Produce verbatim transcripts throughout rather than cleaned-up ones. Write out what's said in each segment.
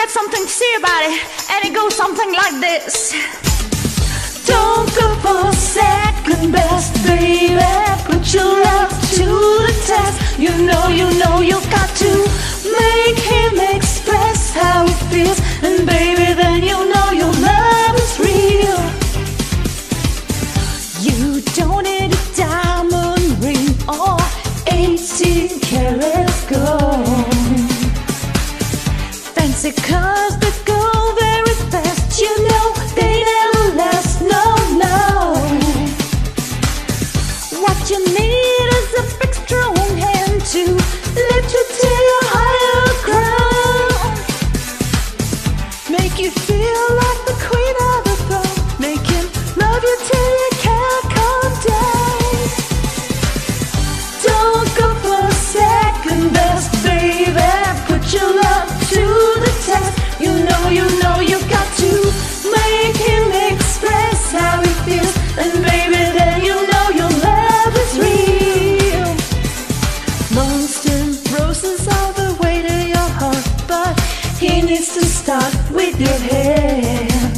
got something to say about it, and it goes something like this. Don't go for second best, baby. Put your love to the test. You know, you know you've got to make him express how he feels, and baby, then you know your love is real. You don't need a diamond ring or eighteen karat gold. Fancy cars that go very fast, you know they never last, no, no. What you need is a big strong hand to lift you to your higher ground. Make you feel like the queen of the throne. Make him love you till you can't calm down. Don't go for second best, baby. Put your love to the test. You know, you know you got to make him express how he feels, and baby, then you know your love is real. Most roses are the way to your heart, but he needs to start with your head.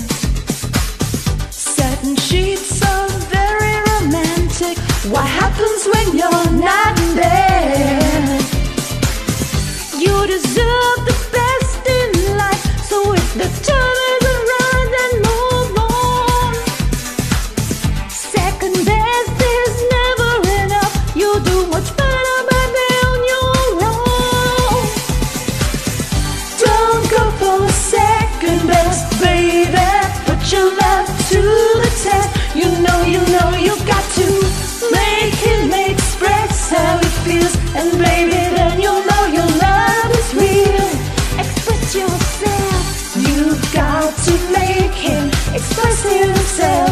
Satin sheets are very romantic. What happens when you're not there? You deserve the best in life, so if the turn is around, then move on. Second best is never enough. You do much better, baby, on your own. Don't go for second best, baby. Put your love to the test. You know, you know you got to make him express how he feels, and baby, then you'll know your love is real. Express yourself. You've got to make him express himself.